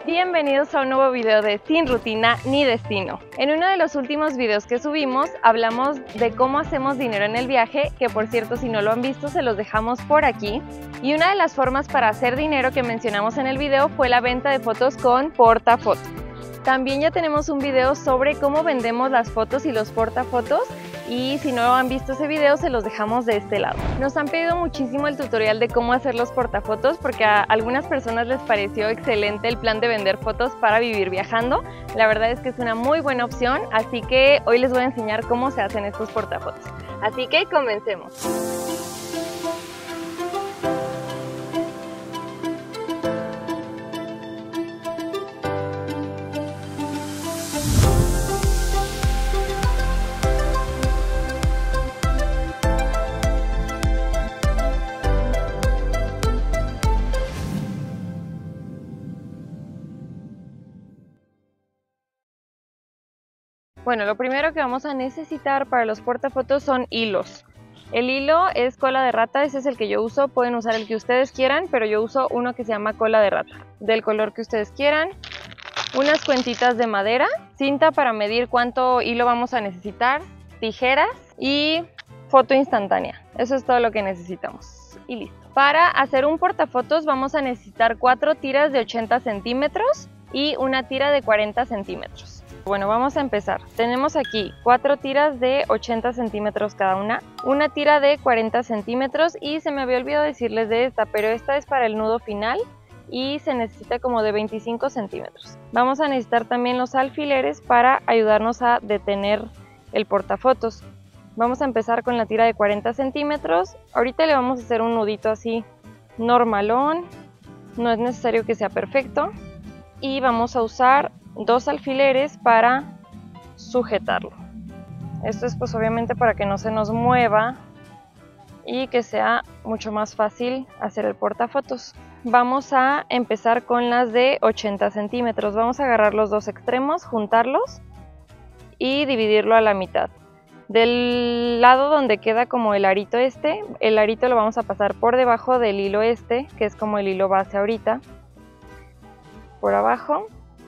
Bienvenidos a un nuevo video de Sin Rutina ni Destino. En uno de los últimos videos que subimos hablamos de cómo hacemos dinero en el viaje, que por cierto si no lo han visto se los dejamos por aquí. Y una de las formas para hacer dinero que mencionamos en el video fue la venta de fotos con portafoto. También ya tenemos un video sobre cómo vendemos las fotos y los portafotos, y si no han visto ese video se los dejamos de este lado. Nos han pedido muchísimo el tutorial de cómo hacer los portafotos porque a algunas personas les pareció excelente el plan de vender fotos para vivir viajando. La verdad es que es una muy buena opción, así que hoy les voy a enseñar cómo se hacen estos portafotos. Así que comencemos. Bueno, lo primero que vamos a necesitar para los portafotos son hilos. El hilo es cola de rata, ese es el que yo uso, pueden usar el que ustedes quieran, pero yo uso uno que se llama cola de rata, del color que ustedes quieran. Unas cuentitas de madera, cinta para medir cuánto hilo vamos a necesitar, tijeras y foto instantánea. Eso es todo lo que necesitamos y listo. Para hacer un portafotos vamos a necesitar 4 tiras de 80 centímetros y una tira de 40 centímetros. Bueno, vamos a empezar. Tenemos aquí 4 tiras de 80 centímetros cada una tira de 40 centímetros y se me había olvidado decirles de esta, pero esta es para el nudo final y se necesita como de 25 centímetros. Vamos a necesitar también los alfileres para ayudarnos a detener el portafotos. Vamos a empezar con la tira de 40 centímetros. Ahorita le vamos a hacer un nudito así normalón, no es necesario que sea perfecto. Y vamos a usar 2 alfileres para sujetarlo. Esto es pues obviamente para que no se nos mueva y que sea mucho más fácil hacer el portafotos. Vamos a empezar con las de 80 centímetros. Vamos a agarrar los 2 extremos, juntarlos y dividirlo a la mitad. Del lado donde queda como el arito el arito lo vamos a pasar por debajo del hilo que es como el hilo base ahorita, por abajo.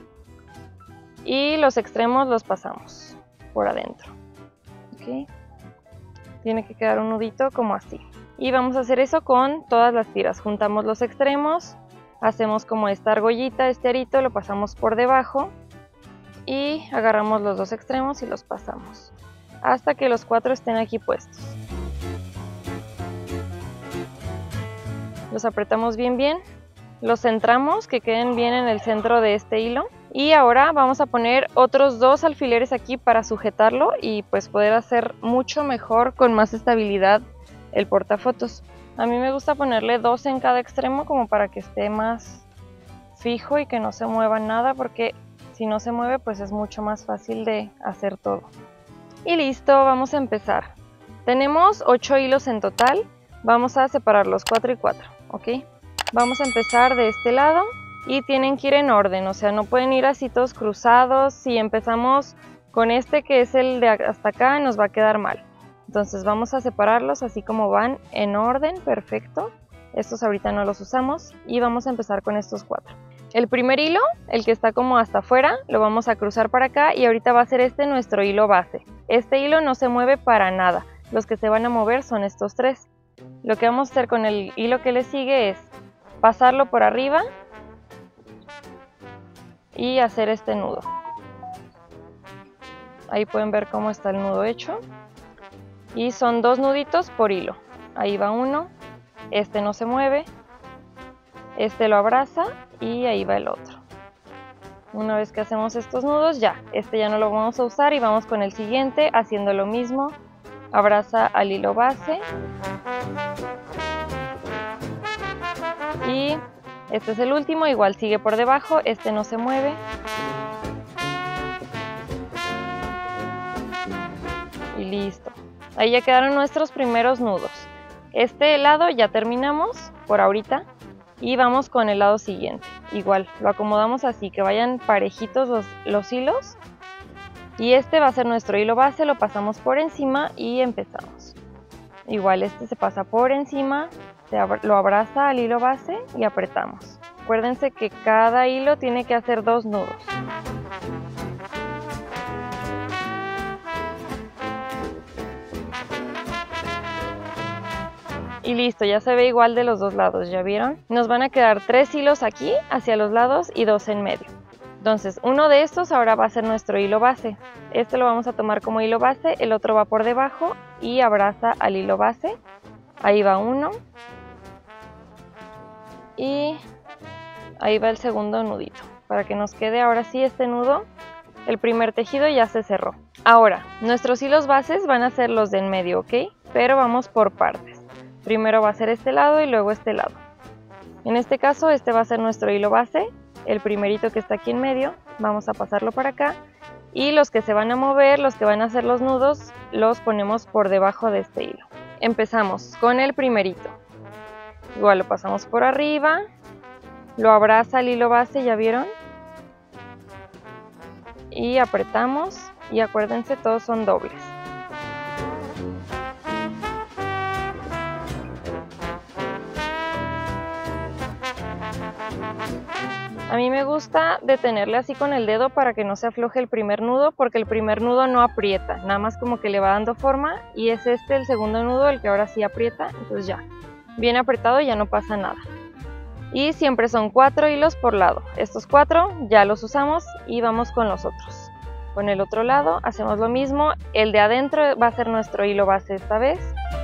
Y los extremos los pasamos por adentro. ¿Okay? Tiene que quedar un nudito como así. Y vamos a hacer eso con todas las tiras. Juntamos los extremos, hacemos como esta argollita, este arito, lo pasamos por debajo y agarramos los 2 extremos y los pasamos hasta que los 4 estén aquí puestos. Los apretamos bien, los centramos que queden bien en el centro de este hilo. Y ahora vamos a poner otros 2 alfileres aquí para sujetarlo y pues poder hacer mucho mejor, con más estabilidad, el portafotos. A mí me gusta ponerle 2 en cada extremo como para que esté más fijo y que no se mueva nada, porque si no se mueve pues es mucho más fácil de hacer todo. Y listo, vamos a empezar. Tenemos 8 hilos en total, vamos a separarlos 4 y 4, ¿ok? Vamos a empezar de este lado. Y tienen que ir en orden, o sea, no pueden ir así todos cruzados. Si empezamos con este que es el de hasta acá, nos va a quedar mal. Entonces vamos a separarlos así como van, en orden, perfecto. Estos ahorita no los usamos y vamos a empezar con estos 4. El primer hilo, el que está como hasta afuera, lo vamos a cruzar para acá y ahorita va a ser nuestro hilo base. Este hilo no se mueve para nada, los que se van a mover son estos 3. Lo que vamos a hacer con el hilo que le sigue es pasarlo por arriba y hacer este nudo. Ahí pueden ver cómo está el nudo hecho y son 2 nuditos por hilo. Ahí va uno, este no se mueve, este lo abraza y ahí va el otro. Una vez que hacemos estos nudos ya no lo vamos a usar y vamos con el siguiente haciendo lo mismo. Abraza al hilo base y este es el último, igual sigue por debajo, este no se mueve. Y listo. Ahí ya quedaron nuestros primeros nudos. Este lado ya terminamos por ahorita y vamos con el lado siguiente. Igual, lo acomodamos así, que vayan parejitos los hilos. Y este va a ser nuestro hilo base, lo pasamos por encima y empezamos. Igual este se pasa por encima, lo abraza al hilo base y apretamos. Acuérdense que cada hilo tiene que hacer 2 nudos. Y listo, ya se ve igual de los dos lados, ¿ya vieron? Nos van a quedar 3 hilos aquí hacia los lados y 2 en medio. Entonces, uno de estos ahora va a ser nuestro hilo base. Este lo vamos a tomar como hilo base, el otro va por debajo y abraza al hilo base. Ahí va uno. Y ahí va el segundo nudito. Para que nos quede ahora sí este nudo, el primer tejido ya se cerró. Ahora, nuestros hilos bases van a ser los de en medio, ¿ok? Pero vamos por partes. Primero va a ser este lado y luego este lado. En este caso, este va a ser nuestro hilo base. El primerito que está aquí en medio, vamos a pasarlo para acá. Y los que se van a mover, los que van a hacer los nudos, los ponemos por debajo de este hilo. Empezamos con el primerito. Igual lo pasamos por arriba. Lo abraza el hilo base, ¿ya vieron? Y apretamos. Y acuérdense, todos son dobles. A mí me gusta detenerle así con el dedo para que no se afloje el primer nudo, porque el primer nudo no aprieta, nada más como que le va dando forma, y es este el segundo nudo el que ahora sí aprieta, entonces ya, bien apretado y ya no pasa nada. Y siempre son 4 hilos por lado, estos 4 ya los usamos y vamos con los otros. Con el otro lado hacemos lo mismo, el de adentro va a ser nuestro hilo base esta vez.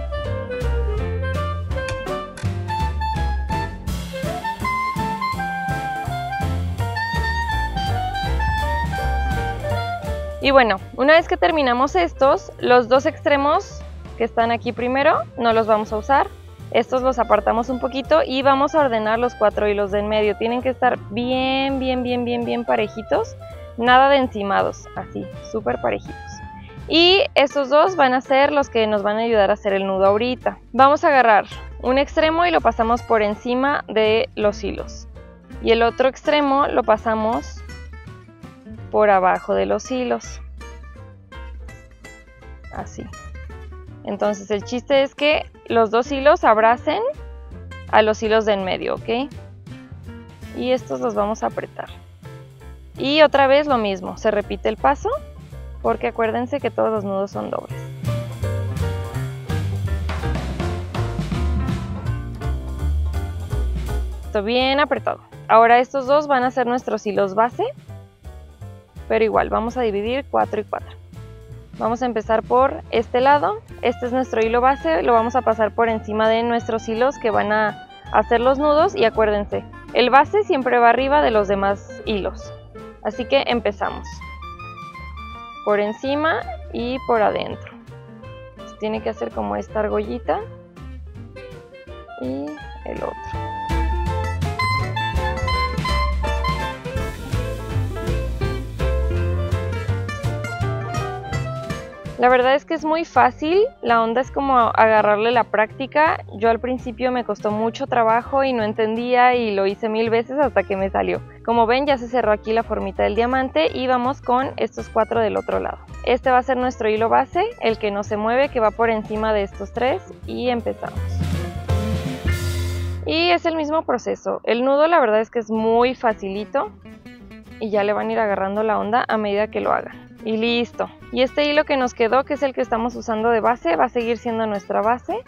Y bueno, una vez que terminamos estos, los dos extremos que están aquí primero no los vamos a usar. Estos los apartamos un poquito y vamos a ordenar los 4 hilos de en medio. Tienen que estar bien parejitos, nada de encimados, así, súper parejitos. Y estos dos van a ser los que nos van a ayudar a hacer el nudo ahorita. Vamos a agarrar un extremo y lo pasamos por encima de los hilos. Y el otro extremo lo pasamos por abajo de los hilos, así. Entonces el chiste es que los dos hilos abracen a los hilos de en medio, ¿ok? Y estos los vamos a apretar. Y otra vez lo mismo, se repite el paso, porque acuérdense que todos los nudos son dobles. Esto bien apretado. Ahora estos dos van a ser nuestros hilos base. Pero igual, vamos a dividir 4 y 4. Vamos a empezar por este lado. Este es nuestro hilo base. Lo vamos a pasar por encima de nuestros hilos que van a hacer los nudos. Y acuérdense, el base siempre va arriba de los demás hilos. Así que empezamos. Por encima y por adentro. Entonces, tiene que hacer como esta argollita. Y el otro. La verdad es que es muy fácil, la onda es como agarrarle la práctica. Yo al principio me costó mucho trabajo y no entendía y lo hice 1000 veces hasta que me salió. Como ven, ya se cerró aquí la formita del diamante y vamos con estos 4 del otro lado. Este va a ser nuestro hilo base, el que no se mueve, que va por encima de estos 3 y empezamos. Y es el mismo proceso. El nudo la verdad es que es muy facilito y ya le van a ir agarrando la onda a medida que lo hagan. Y listo. Y este hilo que nos quedó, que es el que estamos usando de base, va a seguir siendo nuestra base.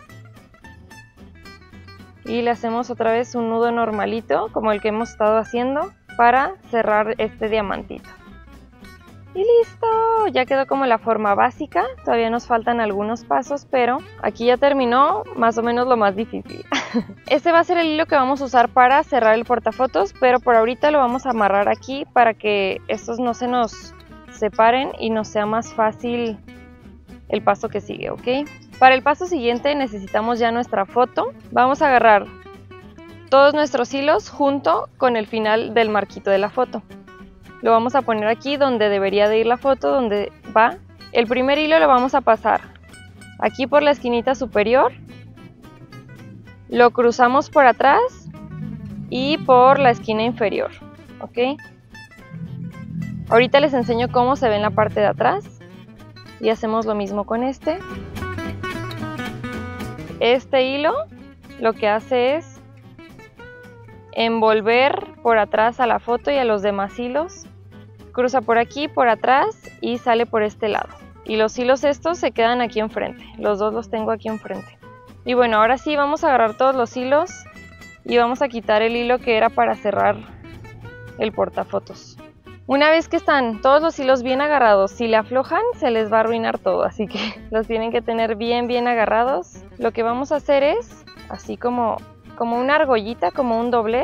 Y le hacemos otra vez un nudo normalito, como el que hemos estado haciendo, para cerrar este diamantito. Y listo, ya quedó como la forma básica. Todavía nos faltan algunos pasos, pero aquí ya terminó más o menos lo más difícil. Este va a ser el hilo que vamos a usar para cerrar el portafotos, pero por ahorita lo vamos a amarrar aquí para que estos no se nos separen y nos sea más fácil el paso que sigue, ¿ok? Para el paso siguiente necesitamos ya nuestra foto. Vamos a agarrar todos nuestros hilos junto con el final del marquito de la foto. Lo vamos a poner aquí donde debería de ir la foto, donde va. El primer hilo lo vamos a pasar aquí por la esquinita superior. Lo cruzamos por atrás y por la esquina inferior, ¿ok? Ahorita les enseño cómo se ve en la parte de atrás y hacemos lo mismo con este. Este hilo lo que hace es envolver por atrás a la foto y a los demás hilos. Cruza por aquí, por atrás y sale por este lado. Y los hilos estos se quedan aquí enfrente. Los dos los tengo aquí enfrente. Y bueno, ahora sí vamos a agarrar todos los hilos y vamos a quitar el hilo que era para cerrar el portafotos. Una vez que están todos los hilos bien agarrados, si le aflojan se les va a arruinar todo, así que los tienen que tener bien agarrados. Lo que vamos a hacer es, así como una argollita, como un doblez.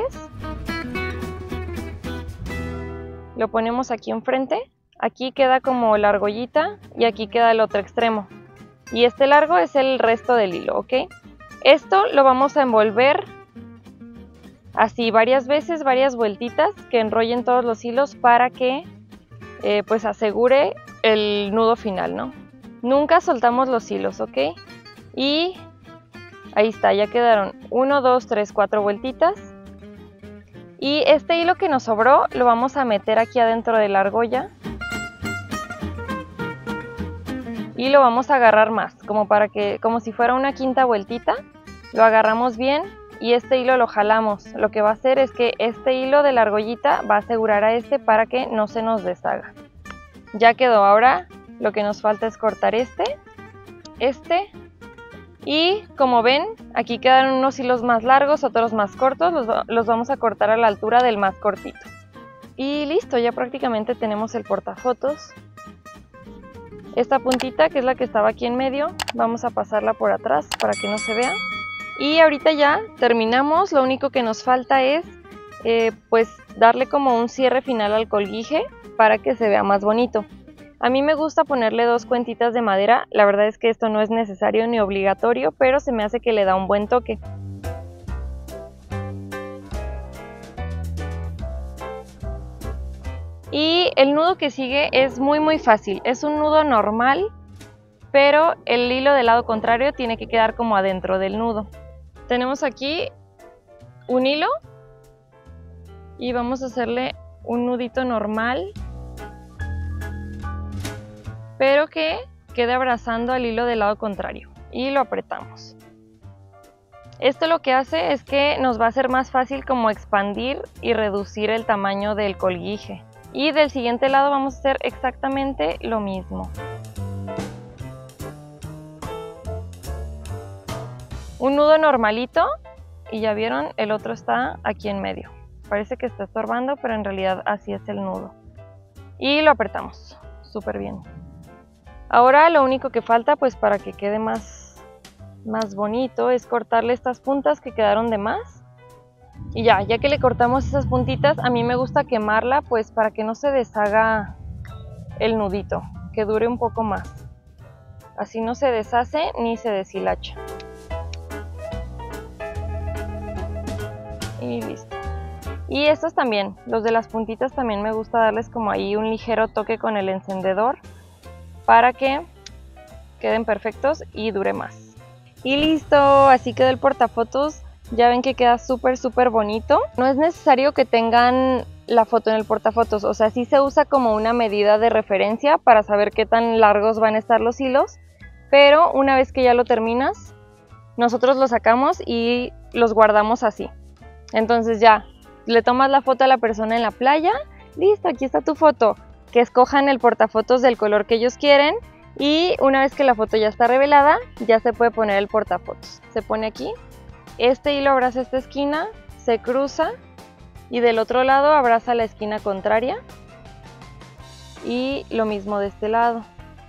Lo ponemos aquí enfrente, aquí queda como la argollita y aquí queda el otro extremo. Y este largo es el resto del hilo, ¿ok? Esto lo vamos a envolver así varias veces, varias vueltitas, que enrollen todos los hilos para que pues asegure el nudo final, ¿no? Nunca soltamos los hilos, ¿ok? Y ahí está, ya quedaron 1, 2, 3, 4 vueltitas. Y este hilo que nos sobró lo vamos a meter aquí adentro de la argolla. Y lo vamos a agarrar más, como si fuera una quinta vueltita. Lo agarramos bien y este hilo lo jalamos. Lo que va a hacer es que este hilo de la argollita va a asegurar a este para que no se nos deshaga. Ya quedó. Ahora lo que nos falta es cortar este. Y como ven, aquí quedan unos hilos más largos, otros más cortos. Los vamos a cortar a la altura del más cortito. Y listo, ya prácticamente tenemos el portafotos. Esta puntita, que es la que estaba aquí en medio, vamos a pasarla por atrás para que no se vea. Y ahorita ya terminamos, lo único que nos falta es pues darle como un cierre final al colguije para que se vea más bonito. A mí me gusta ponerle 2 cuentitas de madera, la verdad es que esto no es necesario ni obligatorio, pero se me hace que le da un buen toque. Y el nudo que sigue es muy fácil, es un nudo normal, pero el hilo del lado contrario tiene que quedar como adentro del nudo. Tenemos aquí un hilo y vamos a hacerle un nudito normal, pero que quede abrazando al hilo del lado contrario y lo apretamos. Esto lo que hace es que nos va a hacer más fácil como expandir y reducir el tamaño del colguije. Y del siguiente lado vamos a hacer exactamente lo mismo. Un nudo normalito y ya vieron, el otro está aquí en medio. Parece que está estorbando, pero en realidad así es el nudo. Y lo apretamos súper bien. Ahora lo único que falta, pues para que quede más bonito, es cortarle estas puntas que quedaron de más. Y ya que le cortamos esas puntitas, a mí me gusta quemarla pues para que no se deshaga el nudito, que dure un poco más. Así no se deshace ni se deshilacha. Y listo. Y estos también, los de las puntitas también me gusta darles como ahí un ligero toque con el encendedor para que queden perfectos y dure más. Y listo, así quedó el portafotos. Ya ven que queda súper bonito. No es necesario que tengan la foto en el portafotos, o sea, sí se usa como una medida de referencia para saber qué tan largos van a estar los hilos, pero una vez que ya lo terminas, nosotros los sacamos y los guardamos así. Entonces ya, le tomas la foto a la persona en la playa, listo, aquí está tu foto. Que escojan el portafotos del color que ellos quieren y una vez que la foto ya está revelada, ya se puede poner el portafotos. Se pone aquí. Este hilo abraza esta esquina, se cruza y del otro lado abraza la esquina contraria y lo mismo de este lado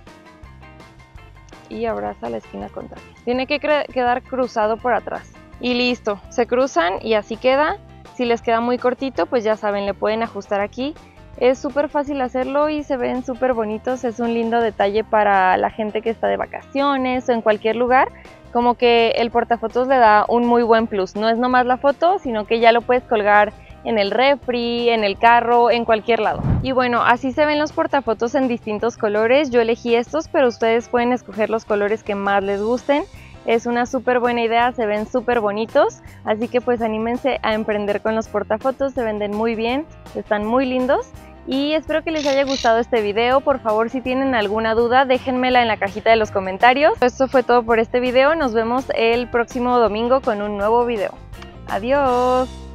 y abraza la esquina contraria. Tiene que quedar cruzado por atrás y listo, se cruzan y así queda. Si les queda muy cortito, pues ya saben, le pueden ajustar aquí. Es súper fácil hacerlo y se ven súper bonitos, es un lindo detalle para la gente que está de vacaciones o en cualquier lugar. Como que el portafotos le da un muy buen plus, no es nomás la foto, sino que ya lo puedes colgar en el refri, en el carro, en cualquier lado. Y bueno, así se ven los portafotos en distintos colores. Yo elegí estos, pero ustedes pueden escoger los colores que más les gusten. Es una súper buena idea, se ven súper bonitos, así que pues anímense a emprender con los portafotos, se venden muy bien, están muy lindos. Y espero que les haya gustado este video. Por favor, si tienen alguna duda, déjenmela en la cajita de los comentarios. Esto fue todo por este video. Nos vemos el próximo domingo con un nuevo video. ¡Adiós!